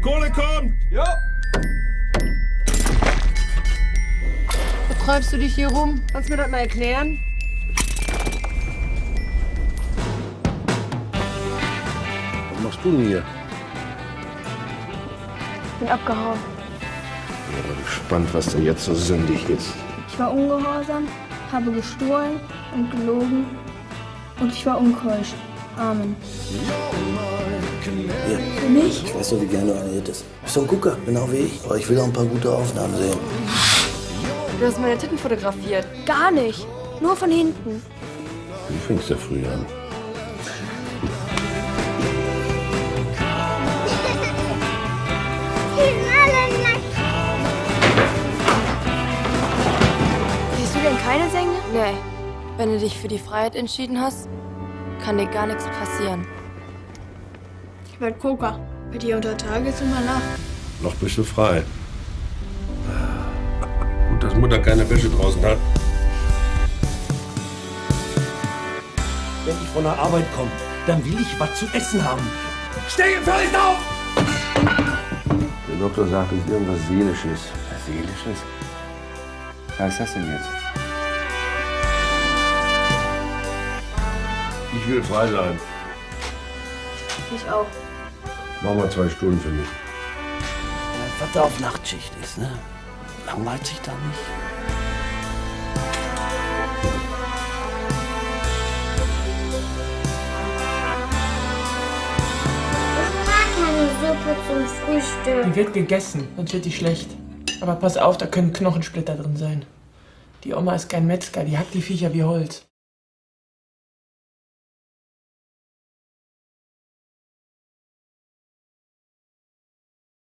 Kohle kommt! Ja. Wo treibst du dich hier rum? Kannst du mir das mal erklären? Was machst du denn hier? Bin abgehauen. Ich bin aber gespannt, was da jetzt so sündig ist. Ich war ungehorsam, habe gestohlen und gelogen und ich war unkeusch. Amen. Hier. Für mich? Ich weiß doch, wie gerne du animiert ist. Bist du ein Gucker, genau wie ich. Aber ich will auch ein paar gute Aufnahmen sehen. Du hast meine Titten fotografiert. Gar nicht. Nur von hinten. Du fängst ja früh an. Siehst du denn keine Sänger? Nee. Wenn du dich für die Freiheit entschieden hast, kann dir gar nichts passieren. Ich werd Coca. Bei dir unter Tage ist immer Nacht. Noch bist du frei. Gut, dass Mutter keine Wäsche draußen hat. Wenn ich von der Arbeit komme, dann will ich was zu essen haben. Steh gefälligst auf! Der Doktor sagt, es ist irgendwas Seelisches. Was Seelisches? Was ist das denn jetzt? Ich will frei sein. Ich auch. Mach mal 2 Stunden für mich. Was da auf Nachtschicht ist, ne? Langweilt sich da nicht. Keine Suppe zum Frühstück. Die wird gegessen, sonst wird die schlecht. Aber pass auf, da können Knochensplitter drin sein. Die Oma ist kein Metzger, die hackt die Viecher wie Holz.